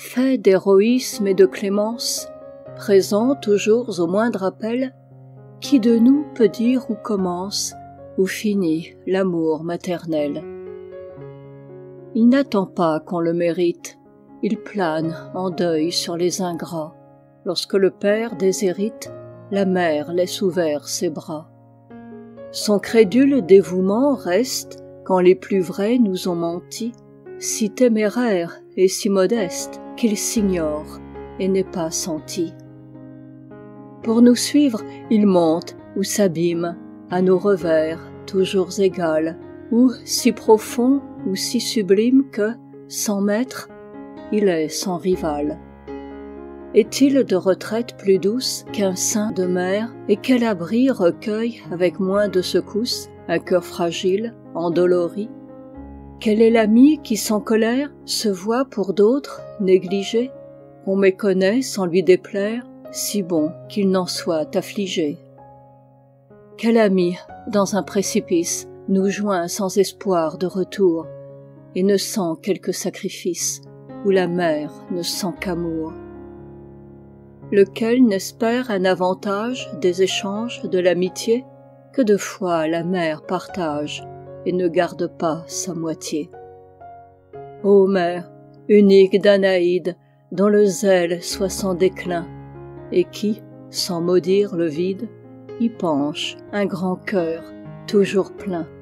fait d'héroïsme et de clémence, présent toujours au moindre appel, qui de nous peut dire où commence, où finit l'amour maternel? Il n'attend pas qu'on le mérite, il plane en deuil sur les ingrats, lorsque le père déshérite, la mère laisse ouverts ses bras. Son crédule dévouement reste, quand les plus vrais nous ont menti, si téméraire et si modeste qu'il s'ignore et n'est pas senti. Pour nous suivre, il monte ou s'abîme, à nos revers toujours égal, ou si profond ou si sublime que, sans maître, il est sans rival. Est-il de retraite plus douce qu'un sein de mère, et quel abri recueille avec moins de secousses un cœur fragile, endolori? Quel est l'ami qui sans colère se voit pour d'autres négligé, qu'on méconnaît sans lui déplaire, si bon qu'il n'en soit affligé? Quel ami, dans un précipice, nous joint sans espoir de retour, et ne sent quelque sacrifice, où la mère ne sent qu'amour? Lequel n'espère un avantage des échanges de l'amitié, que de fois la mère partage, et ne garde pas sa moitié? Ô mère, unique d'Anaïde, dont le zèle soit sans déclin, et qui, sans maudire le vide, y penche un grand cœur toujours plein.